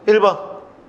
1번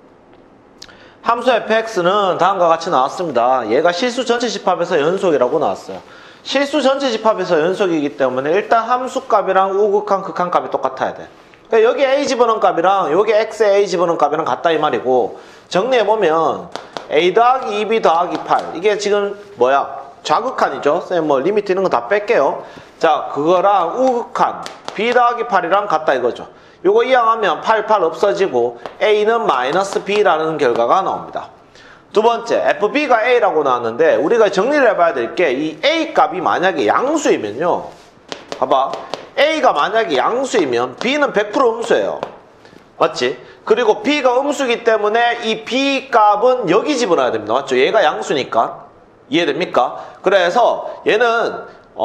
함수 fx는 다음과 같이 나왔습니다. 얘가 실수 전체 집합에서 연속이라고 나왔어요. 실수 전체 집합에서 연속이기 때문에 일단 함수값이랑 우극한 극한값이 똑같아야 돼. 그러니까 여기 a 집어넣은 값이랑 여기 x에 a 집어넣은 값이랑 같다 이 말이고, 정리해보면 a 더하기 2b 더하기 8 이게 지금 뭐야? 좌극한이죠. 쌤 뭐 리미트 이런 거 다 뺄게요. 자, 그거랑 우극한 b 더하기 8이랑 같다 이거죠. 요거 이항하면 8 없어지고 a는 마이너스 b라는 결과가 나옵니다. 두 번째, fb가 a라고 나왔는데 우리가 정리를 해봐야 될 게, 이 a 값이 만약에 양수이면요, 봐봐, a가 만약에 양수이면 b는 100% 음수예요. 맞지? 그리고 b가 음수이기 때문에 이 b 값은 여기 집어넣어야 됩니다. 맞죠? 얘가 양수니까. 이해됩니까? 그래서 얘는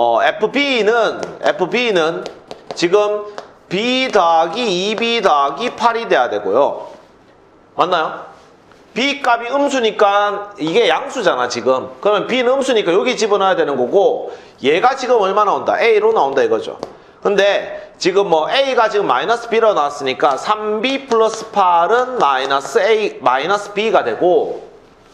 fb는 지금 b 더하기 2b 더하기 8이 돼야 되고요. 맞나요? b 값이 음수니까 이게 양수잖아 지금. 그러면 b는 음수니까 여기 집어넣어야 되는 거고, 얘가 지금 얼마 나온다? a로 나온다 이거죠. 근데 지금 뭐 a가 지금 마이너스 b로 나왔으니까 3b 플러스 8은 마이너스 b가 되고,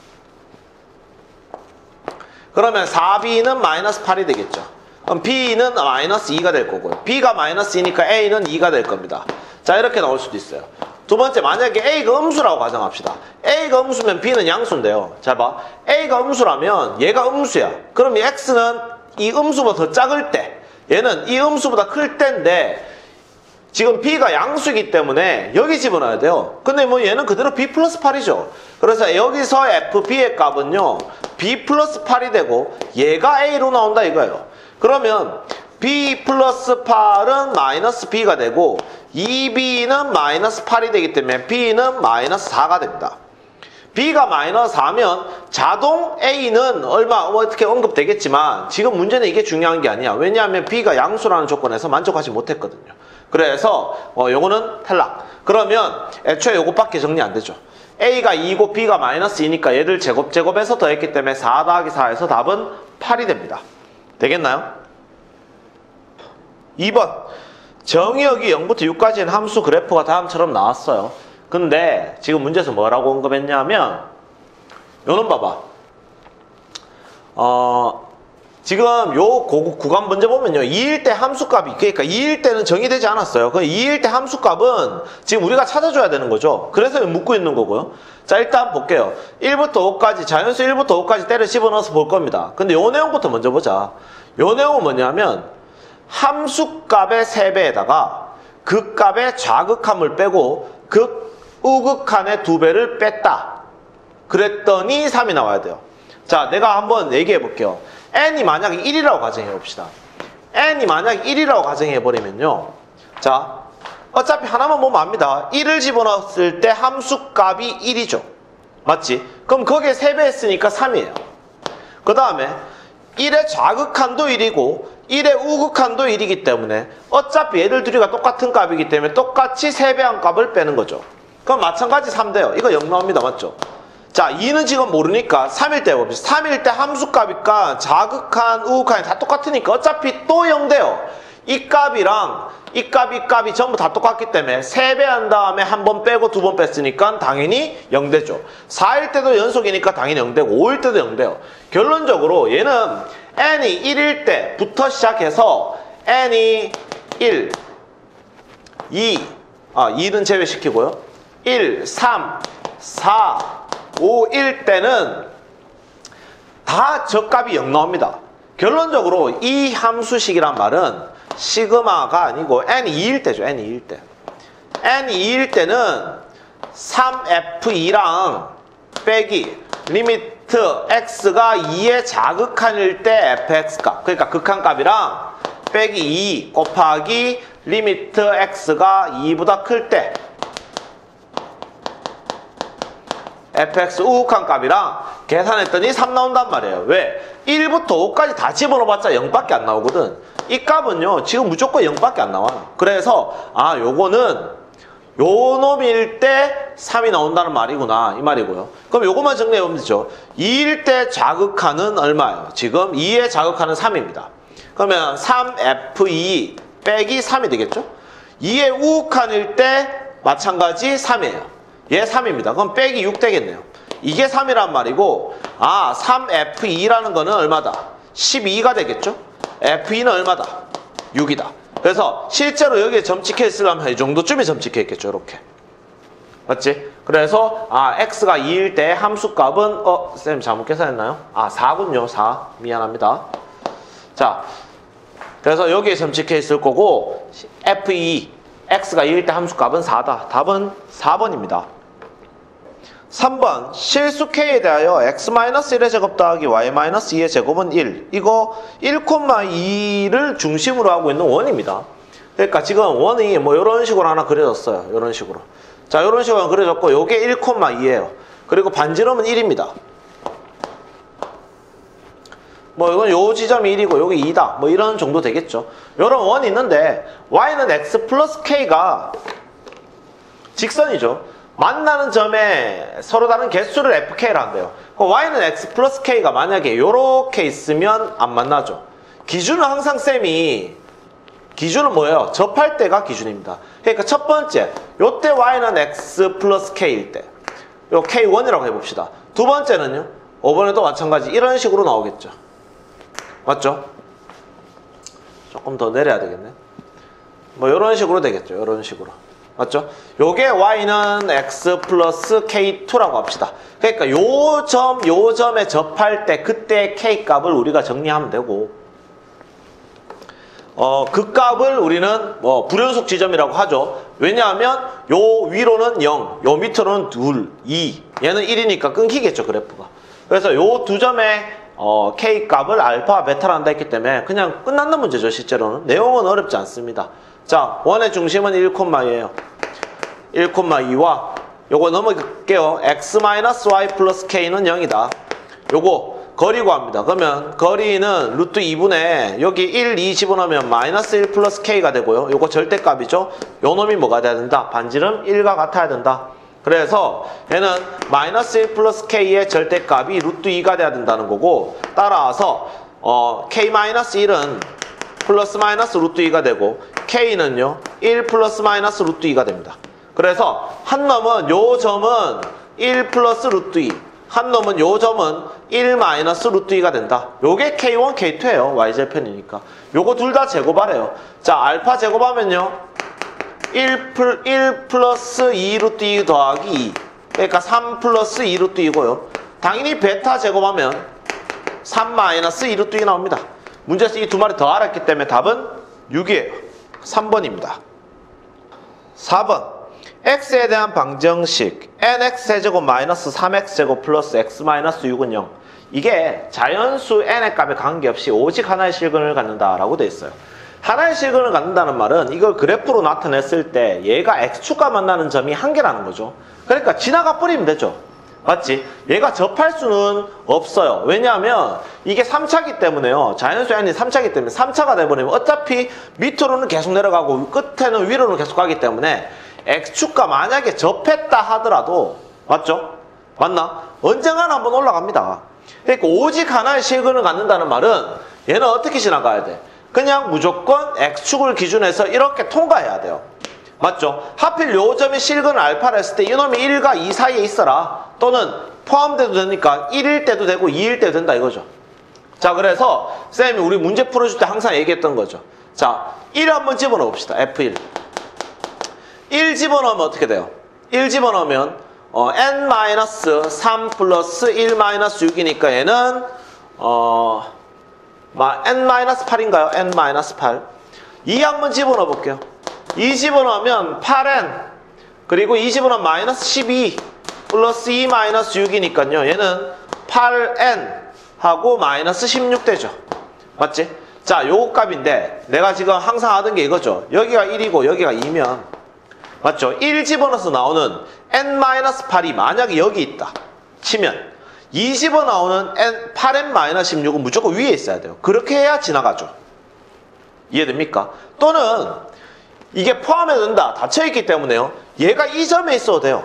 그러면 4b는 마이너스 8이 되겠죠. 그럼 b는 마이너스 2가 될 거고요. b가 마이너스 2니까 a는 2가 될 겁니다. 자, 이렇게 나올 수도 있어요. 두 번째, 만약에 a가 음수라고 가정합시다. a가 음수면 b는 양수인데요. 잘 봐. a가 음수라면 얘가 음수야. 그럼 이 x는 이 음수보다 더 작을 때, 얘는 이 음수보다 클 때인데 지금 b가 양수이기 때문에 여기 집어넣어야 돼요. 근데 뭐 얘는 그대로 b 플러스 8이죠. 그래서 여기서 fb의 값은요 b 플러스 8이 되고 얘가 a로 나온다 이거예요. 그러면 b 플러스 8은 마이너스 b가 되고 2b는 마이너스 8이 되기 때문에 b는 마이너스 4가 됩니다. b가 마이너스 4면 자동 a는 얼마 뭐 어떻게 언급되겠지만 지금 문제는 이게 중요한 게 아니야. 왜냐하면 b가 양수라는 조건에서 만족하지 못했거든요. 그래서 요거는 탈락. 그러면 애초에 요것밖에 정리 안 되죠. a가 2고 b가 마이너스 2니까 얘를 제곱해서 더했기 때문에 4 더하기 4에서 답은 8이 됩니다. 되겠나요? 2번 정의역이 0부터 6까지는 함수 그래프가 다음처럼 나왔어요. 근데 지금 문제에서 뭐라고 언급했냐면 요놈 봐봐. 지금 요 구간 문제 보면요 2일 때 함수값이, 그러니까 2일 때는 정의되지 않았어요. 그 2일 때 함수값은 지금 우리가 찾아줘야 되는 거죠. 그래서 묻고 있는 거고요. 자, 일단 볼게요. 1부터 5까지, 자연수 1부터 5까지 때려 집어넣어서 볼 겁니다. 근데 요 내용부터 먼저 보자. 요 내용은 뭐냐면 함수값의 3배에다가 극값의 좌극함을 빼고 우극한의 2배를 뺐다. 그랬더니 3이 나와야 돼요. 자, 내가 한번 얘기해 볼게요. n이 만약에 1이라고 가정해 봅시다. n이 만약에 1이라고 가정해 버리면요, 자, 어차피 하나만 보면 압니다. 1을 집어넣었을 때 함수값이 1이죠. 맞지? 그럼 거기에 3배 했으니까 3이에요. 그 다음에 1의 좌극한도 1이고 1의 우극한도 1이기 때문에 어차피 얘들 둘이가 똑같은 값이기 때문에 똑같이 3배한 값을 빼는 거죠. 그럼 마찬가지 3돼요. 이거 0 나옵니다. 맞죠? 자, 2는 지금 모르니까 3일 때 봅시다. 3일 때 함수값이니까 좌극한, 우극한이 다 똑같으니까 어차피 또 0 돼요. 이 값이랑 이 값이 전부 다 똑같기 때문에 3배 한 다음에 한 번 빼고 2번 뺐으니까 당연히 0 되죠. 4일 때도 연속이니까 당연히 0 되고 5일 때도 0 돼요. 결론적으로 얘는 n이 1일 때부터 시작해서 n이 1, 2, 2는 제외시키고요. 1, 3, 4, 5, 1 때는 다 저값이 0 나옵니다. 결론적으로 이 함수식이란 말은 시그마가 아니고 n이 2일 때죠. n이 2일 때. n이 2일 때는 3f2랑 빼기 리미트 x가 2의 자극한일 때 fx값, 그러니까 극한값이랑 빼기 2 곱하기 리미트 x가 2보다 클 때 fx 우극한 값이랑 계산했더니 3 나온단 말이에요. 왜? 1부터 5까지 다 집어넣어봤자 0밖에 안 나오거든. 이 값은요 지금 무조건 0밖에 안 나와요. 그래서 요거는 요 놈일 때 3이 나온다는 말이구나 이 말이고요. 그럼 요것만 정리해보면 되죠. 2일 때 자극하는 얼마예요? 지금 2의 자극하는 3입니다. 그러면 3f2 빼기 3이 되겠죠. 2의 우극한일 때 마찬가지 3이에요. 얘 3입니다. 그럼 빼기 6 되겠네요. 이게 3이란 말이고 3F2라는 거는 얼마다? 12가 되겠죠? F2는 얼마다? 6이다. 그래서 실제로 여기에 점 찍혀 있으려면 이 정도쯤이 점 찍혀 있겠죠. 이렇게. 맞지? 그래서 x가 2일 때 함수값은 쌤 잘못 계산했나요? 4군요. 4. 미안합니다. 자, 그래서 여기에 점 찍혀 있을 거고 F2 x가 2일 때 함수값은 4다. 답은 4번입니다. 3번 실수 k에 대하여 x-1의 제곱 더하기 y-2의 제곱은 1. 이거 1,2를 중심으로 하고 있는 원입니다. 그러니까 지금 원이 뭐 이런 식으로 하나 그려졌어요. 이런 식으로. 자, 이런 식으로 그려졌고 요게 1,2예요. 그리고 반지름은 1입니다. 뭐 이건 요 지점이 1이고 여기 2다. 뭐 이런 정도 되겠죠. 요런 원이 있는데 y는 x 플러스 k가 직선이죠. 만나는 점에 서로 다른 개수를 fk를 한대요. 그럼 y는 x 플러스 k가 만약에 요렇게 있으면 안 만나죠. 기준은 항상 쌤이 기준은 뭐예요? 접할 때가 기준입니다. 그러니까 첫 번째, 요때 y는 x 플러스 k일 때 요 k1이라고 해봅시다. 두 번째는요, 5번에도 마찬가지 이런 식으로 나오겠죠. 맞죠? 조금 더 내려야 되겠네. 뭐 이런 식으로 되겠죠. 이런 식으로. 맞죠? 요게 y는 x 플러스 k2라고 합시다. 그러니까 요 점에 접할 때 그때 k 값을 우리가 정리하면 되고 그 값을 우리는 뭐 불연속 지점이라고 하죠. 왜냐하면 요 위로는 0, 요 밑으로는 2, 얘는 1이니까 끊기겠죠, 그래프가. 그래서 요 두 점의 k 값을 알파, 베타로 한다 했기 때문에 그냥 끝났는 문제죠, 실제로는. 내용은 어렵지 않습니다. 자, 원의 중심은 1,2예요. 1,2와 요거 넘어갈게요. x-y 플러스 k는 0이다. 요거 거리 구합니다. 그러면 거리는 루트 2분의 여기 1, 2 집어넣으면 마이너스 1 플러스 k가 되고요. 요거 절대값이죠. 요 놈이 뭐가 돼야 된다? 반지름 1과 같아야 된다. 그래서 얘는 마이너스 1 플러스 k의 절대값이 루트 2가 돼야 된다는 거고, 따라서 k-1은 플러스 마이너스 루트 2가 되고 k는요 1 플러스 마이너스 루트 2가 됩니다. 그래서 한 놈은 요 점은 1 플러스 루트 2, 한 놈은 요 점은 1 마이너스 루트 2가 된다. 요게 k1, k2예요. y절편이니까. 요거 둘 다 제곱하래요. 자, 알파 제곱하면요 1 플러스 2 루트 2 더하기 2, 그러니까 3 플러스 2 루트 2고요. 당연히 베타 제곱하면 3 마이너스 2 루트 2 나옵니다. 문제에서 이 두 마리 더 알았기 때문에 답은 6이에요. 3번입니다. 4번 x에 대한 방정식 nx제곱 마이너스 3x제곱 플러스 x 마이너스 6은 0. 이게 자연수 n의 값에 관계없이 오직 하나의 실근을 갖는다라고 되어 있어요. 하나의 실근을 갖는다는 말은 이걸 그래프로 나타냈을 때 얘가 x축과 만나는 점이 한 개라는 거죠. 그러니까 지나가 버리면 되죠. 맞지? 얘가 접할 수는 없어요. 왜냐하면 이게 3차기 때문에요. 자연수 n이 3차기 때문에 3차가 돼버리면 어차피 밑으로는 계속 내려가고 끝에는 위로는 계속 가기 때문에 x축과 만약에 접했다 하더라도, 맞죠? 맞나? 언젠가는 한번 올라갑니다. 그러니까 오직 하나의 실근을 갖는다는 말은 얘는 어떻게 지나가야 돼? 그냥 무조건 x축을 기준해서 이렇게 통과해야 돼요. 맞죠? 하필 요 점이 실근을 알파를 했을 때 이놈이 1과 2 사이에 있어라. 또는 포함돼도 되니까 1일 때도 되고 2일 때도 된다 이거죠. 자, 그래서 쌤이 우리 문제 풀어줄 때 항상 얘기했던 거죠. 자, 1 한번 집어넣어 봅시다. F1. 1 집어넣으면 어떻게 돼요? 1 집어넣으면 n-3 플러스 1-6이니까 얘는 n-8인가요? n-8. 2 한번 집어넣어 볼게요. 2 집어넣으면 8n, 그리고 2 집어넣으면 마이너스 12 플러스 2-6이니까요 얘는 8n 하고 마이너스 16 되죠. 맞지? 자, 요 값인데 내가 지금 항상 하던 게 이거죠. 여기가 1이고 여기가 2면, 맞죠? 1 집어넣어서 나오는 n-8이 만약에 여기 있다 치면 2 집어나오는 8n-16은 무조건 위에 있어야 돼요. 그렇게 해야 지나가죠. 이해됩니까? 또는 이게 포함해도 된다, 닫혀있기 때문에요 얘가 이 점에 있어도 돼요.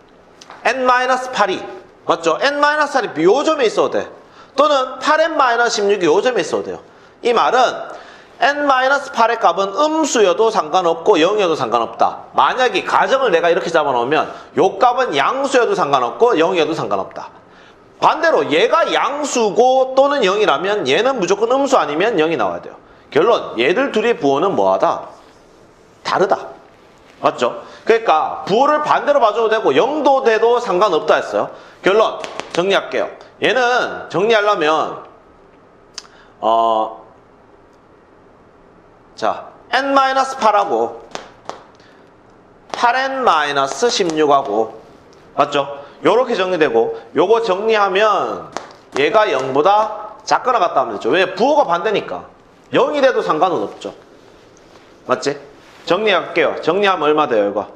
n-8이, 맞죠? n-8이 요 점에 있어도 돼. 또는 8n-16이 요 점에 있어도 돼요. 이 말은 n-8의 값은 음수여도 상관없고 0이어도 상관없다. 만약에 가정을 내가 이렇게 잡아놓으면 요 값은 양수여도 상관없고 0이어도 상관없다. 반대로 얘가 양수고 또는 0이라면 얘는 무조건 음수 아니면 0이 나와야 돼요. 결론, 얘들 둘의 부호는 뭐하다? 다르다. 맞죠? 그러니까 부호를 반대로 봐줘도 되고 0도 돼도 상관없다 했어요. 결론, 정리할게요. 얘는 정리하려면 자, n-8하고 8n-16하고 맞죠? 요렇게 정리되고 요거 정리하면 얘가 0보다 작거나 같다 하면 되죠. 왜? 부호가 반대니까 0이 돼도 상관은 없죠. 맞지? 정리할게요. 정리하면 얼마 돼요 이거?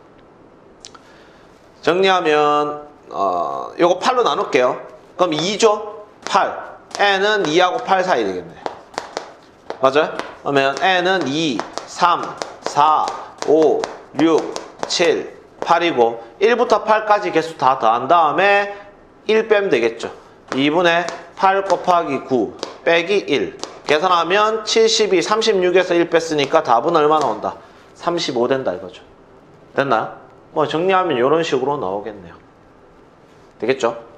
정리하면 요거 8로 나눌게요. 그럼 2죠? 8 n은 2하고 8 사이 되겠네. 맞아요? 그러면 n은 2, 3, 4, 5, 6, 7, 8이고 1부터 8까지 개수 다 더한 다음에 1 빼면 되겠죠. 2분의 8 곱하기 9 빼기 1 계산하면 72, 36에서 1 뺐으니까 답은 얼마 나온다? 35 된다 이거죠. 됐나요? 뭐 정리하면 이런 식으로 나오겠네요. 되겠죠?